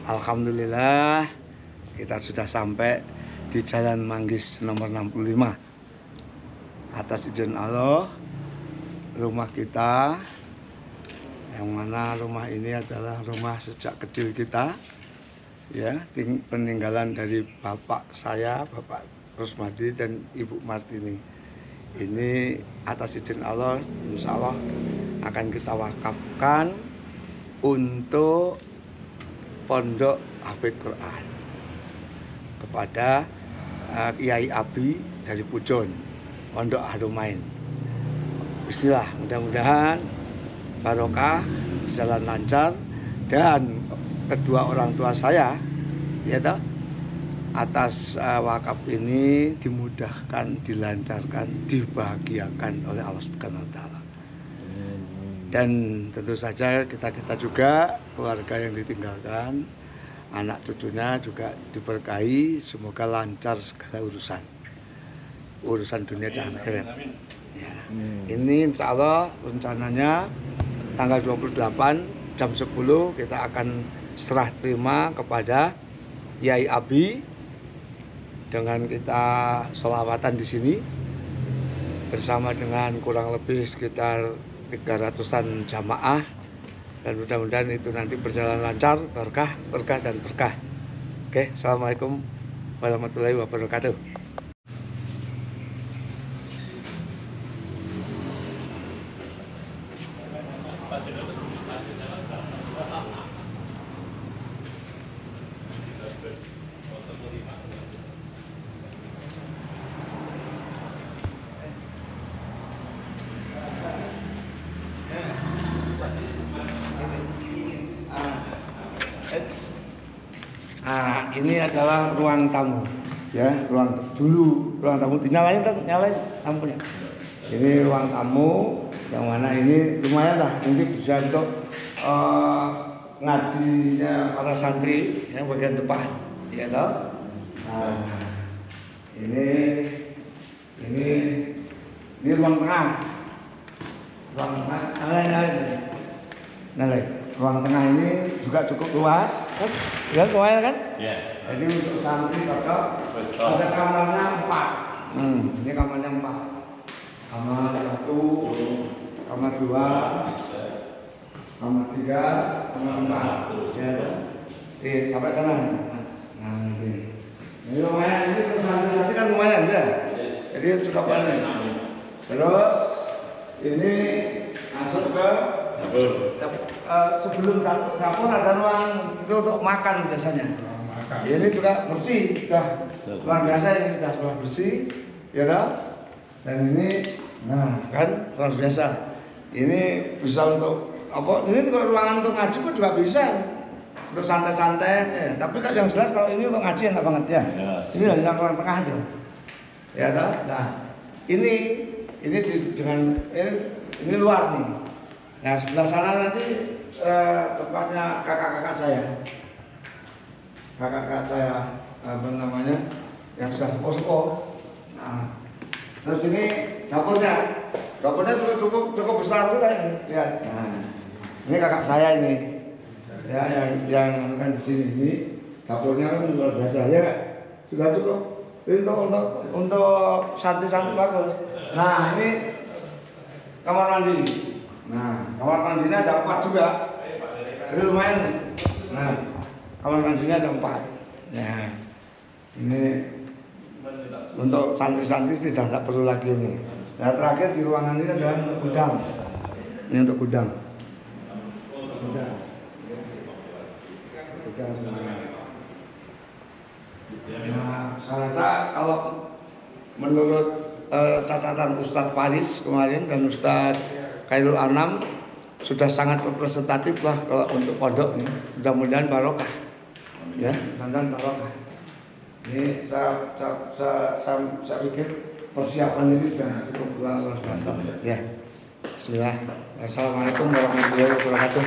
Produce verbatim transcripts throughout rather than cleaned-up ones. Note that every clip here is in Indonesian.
Alhamdulillah kita sudah sampai di Jalan Manggis nomor enam puluh lima. Atas izin Allah, rumah kita, yang mana rumah ini adalah rumah sejak kecil kita, ya, peninggalan dari bapak saya, Bapak Rusmadi dan Ibu Martini. Ini atas izin Allah, insya Allah akan kita wakafkan untuk Pondok Hafidz Quran kepada uh, Kiai Abi dari Pujon, Pondok Harumain. Bismillah, mudah-mudahan barokah, jalan lancar, dan kedua orang tua saya, ya toh, atas uh, wakaf ini dimudahkan, dilancarkan, dibahagiakan oleh Allah Subhanahu wa Ta'ala. Dan tentu saja kita-kita juga, keluarga yang ditinggalkan, anak cucunya juga diberkahi, semoga lancar segala urusan urusan dunia dan akhirat. Ya. Ini insya Allah rencananya tanggal dua puluh delapan jam sepuluh kita akan serah terima kepada Yai Abi dengan kita sholawatan di sini bersama dengan kurang lebih sekitar tiga ratusan jamaah, dan mudah-mudahan itu nanti berjalan lancar, berkah, berkah dan berkah. Oke, assalamualaikum warahmatullahi wabarakatuh. Nah, ini adalah ruang tamu, ya, ruang dulu ruang tamu. Dinyalain dong, nyalain lampunya. Ini ruang tamu yang mana ini lumayan lah, ini bisa untuk uh, ngajinya para santri yang bagian depan, ya toh. Nah, ini ini ini ruang tengah, ruang tengah, nyalain, nyalain, nyalain. Ruang tengah ini juga cukup luas, kan? Ya, lumayan kan? Iya. Jadi untuk santri cocok. Ada kamarnya empat. Hmm, ini kamarnya empat. Kamar satu, kamar dua, kamar tiga, kamar empat. Ya, eh, sampai sana. Nah, ini. Ini lumayan. Ini untuk santri-santri kan lumayan ya. Jadi cukup banyak. Terus ini masuk ke dapur. Uh, sebelum dapur ada ruang itu untuk makan biasanya. Makan. Ini juga bersih, sudah luar biasa, ini sudah sudah bersih, ya kan? Dan ini, nah kan luar biasa. Ini bisa untuk apa? Ini kalau ruangan untuk ngaji pun juga bisa, untuk santai-santai. Ya. Tapi kan yang jelas kalau ini untuk ngaji enak banget ya. Yes. Ini yang ruang tengah itu, ya kan? Nah ini ini di, dengan ini, ini luar nih. Nah, sebelah sana nanti eh, tempatnya kakak-kakak saya, kakak-kakak saya apa namanya, yang sudah sepuh-sepuh. Nah, terus ini dapurnya, dapurnya juga cukup cukup besar juga ini. Lihat. Nah, ini kakak saya ini, ya yang yang kan di sini ini dapurnya kan luar biasa ya, sudah cukup. Ini untuk untuk untuk santri-santri bagus. Nah, ini kamar mandi. Nah, kamar mandinya ada empat juga. Ini lumayan. Nah, kamar mandinya ada empat. Nah, ini untuk santri-santri tidak, tidak perlu lagi ini. Nah, terakhir di ruangan ini adalah untuk gudang. Ini untuk gudang. Gudang. Gudang semuanya. Nah, saya rasa kalau menurut uh, catatan Ustadz Faris kemarin dan Ustadz Khairul Anam sudah sangat representatif lah kalau untuk pondok ini. Mudah-mudahan barokah, ya, mudah-mudahan barokah. Ini saya saya, saya, saya, saya pikir persiapan ini sudah cukup luar biasa. Ya, Bismillah. Assalamualaikum warahmatullahi wabarakatuh.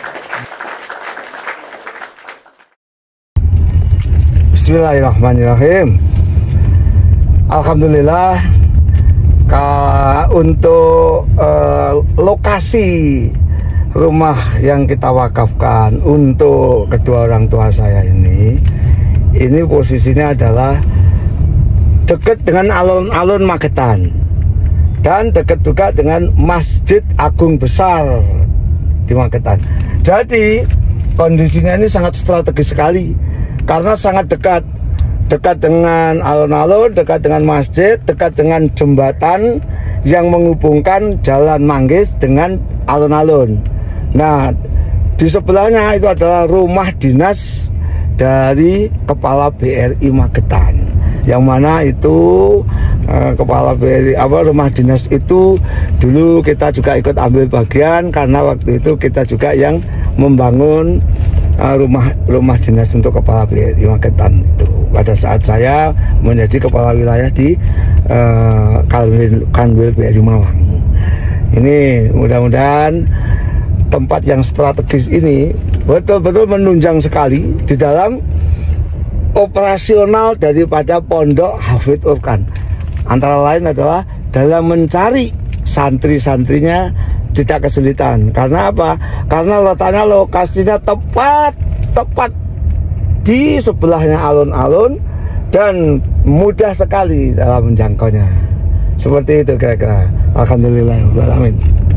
Bismillahirrahmanirrahim. Alhamdulillah. Ka, untuk uh, lokasi rumah yang kita wakafkan untuk kedua orang tua saya ini, ini posisinya adalah dekat dengan alun-alun Magetan dan dekat juga dengan Masjid Agung Besar di Magetan. Jadi kondisinya ini sangat strategis sekali karena sangat dekat, dekat dengan alun-alun, dekat dengan masjid, dekat dengan jembatan yang menghubungkan Jalan Manggis dengan alun-alun. Nah, di sebelahnya itu adalah rumah dinas dari Kepala B R I Magetan, yang mana itu eh, Kepala B R I apa rumah dinas itu dulu kita juga ikut ambil bagian karena waktu itu kita juga yang membangun eh, rumah rumah dinas untuk Kepala B R I Magetan itu pada saat saya menjadi kepala wilayah di eh, Kanwil, Kanwil B R I Malang. Ini mudah-mudahan tempat yang strategis ini betul-betul menunjang sekali di dalam operasional daripada Pondok Hafidz Urqan. Antara lain adalah dalam mencari santri-santrinya tidak kesulitan. Karena apa? Karena letaknya lokasinya tepat tepat di sebelahnya alun-alun dan mudah sekali dalam menjangkaunya. Seperti itu kira-kira. Alhamdulillah, amin.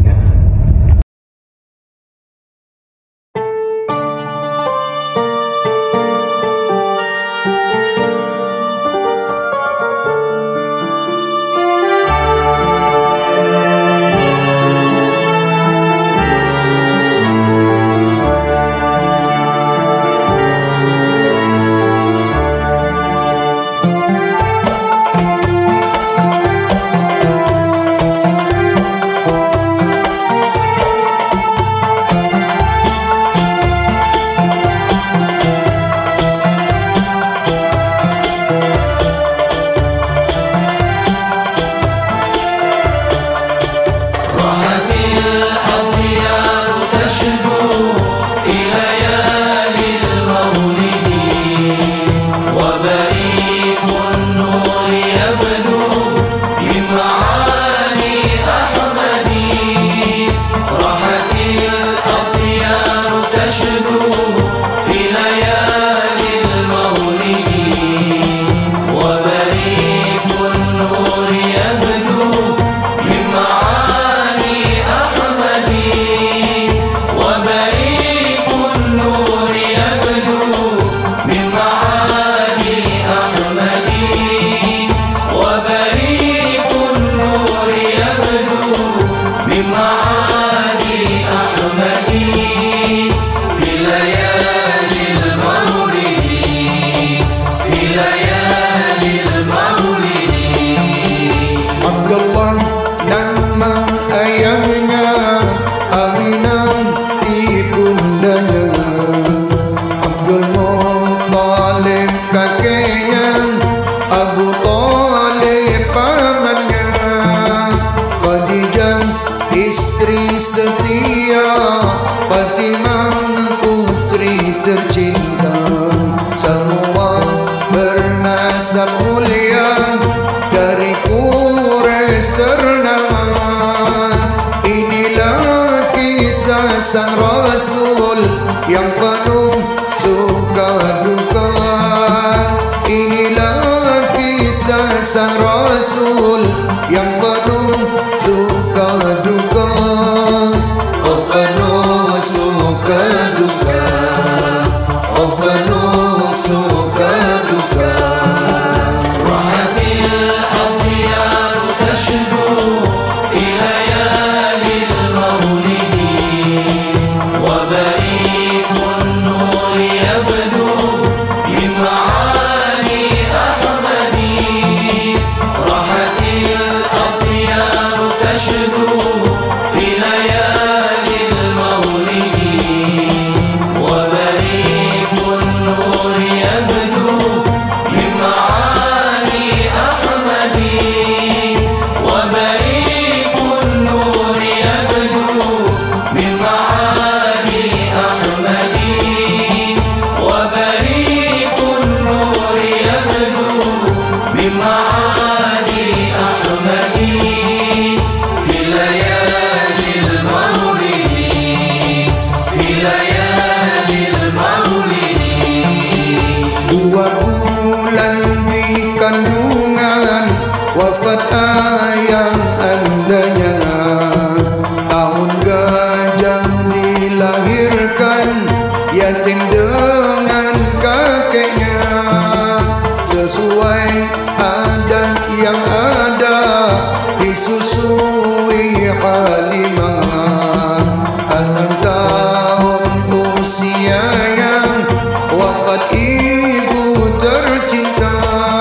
Sang Rasul yang penuh suka duka. Inilah kisah sang Rasul yang penuh suka duka. Oh penuh suka duka, oh penuh suka duka. Rahmatil Awliya tashdu ilayalil maulidi. وبريق النور يبدو من معاني أحمدي. راحت الأطيار تشدو في ليالي المولد. وبريق النور yatim dengan kakeknya, sesuai adat yang ada disusui Halimah. Enam tahun usianya wafat ibu tercinta.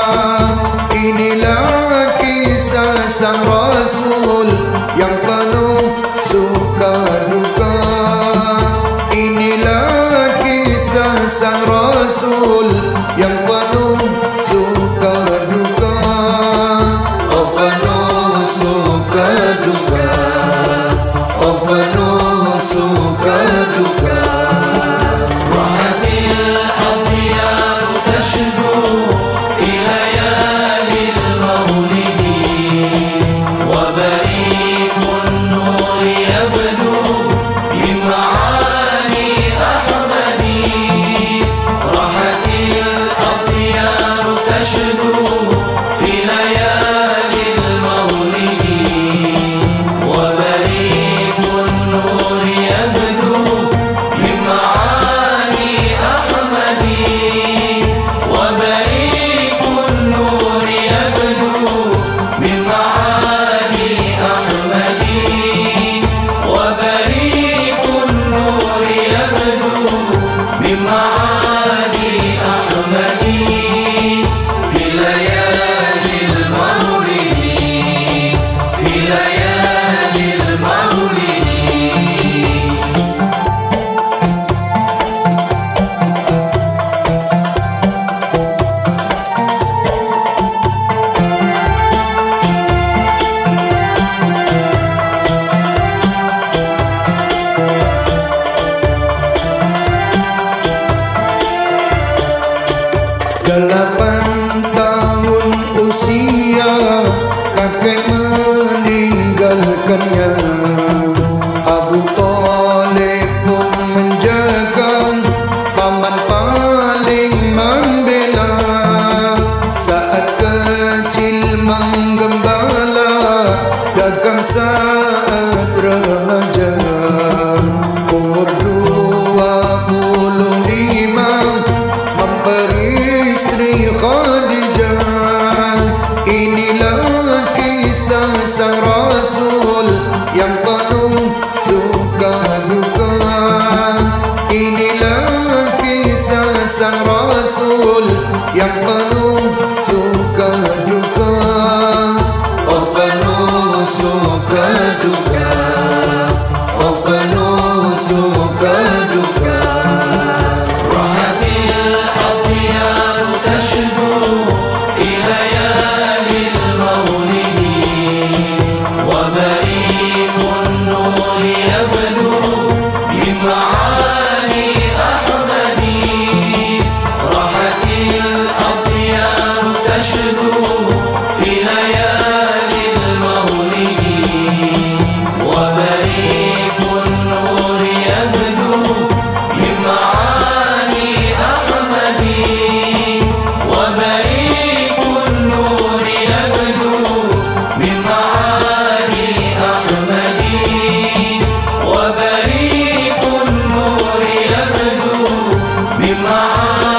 Inilah kisah sang Rasul yang penuh suka duka. Inilah kisah sang Rasul yang penuh suka duka. Oh penuh suka duka, oh penuh suka duka. راحت الأطيار تشدو في ليالي المولد وبريق النور يبدو من معاني أحمد. راحت الأطيار تشدو في ليالي المولد وبريق النور يبدو من معاني أحمد. وبريق النور يبدو من معاني أحمد. وبريق النور يبدو من معاني أحمد في ليالي المولد في ليالي المولد. Delapan tahun usia kakek meninggalkannya. Abu Thalib pun menjaga, paman paling membela. Saat kecil menggembala, dagang saat remaja. Umur dua puluh lima memperi istri Khadijah. Inilah kisah sang Rasul yang penuh suka duka. Inilah kisah sang Rasul yang penuh suka duka. Oh penuh suka duka, oh penuh suka duka. راحت الأطيار تشدو في ليالي المولد وبريق النور يبدو من معاني أحمد. راحت الأطيار تشدو في ليالي المولد وبريق النور يبدو من معاني أحمد. وبريق النور يبدو من معاني أحمد. وبريق النور يبدو من معاني